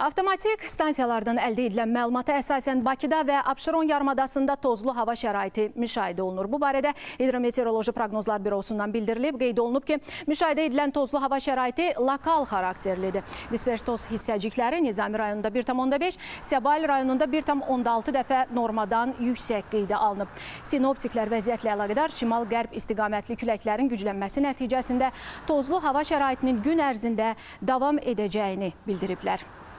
Avtomatik stansiyalardan əldə edilən məlumata əsasən Bakıda və Abşeron yarımadasında tozlu hava şəraiti müşahidə olunur. Bu barədə Hidrometeoroloji Proqnozlar Bürosundan bildirilib. Qeyd olunub ki, müşahidə edilən tozlu hava şəraiti lokal xarakterlidir. Dispers toz hissəcikləri Nizami rayonunda 1,5, Səbail rayonunda 1,6 dəfə normadan yüksək qeydə alınıb. Sinoptiklər vəziyyətlə əlaqədar şimal-qərb istiqamətli küləklərin güclənməsi nəticəsində tozlu hava şəraitinin gün ərzində davam edəcəyini bildiriblər.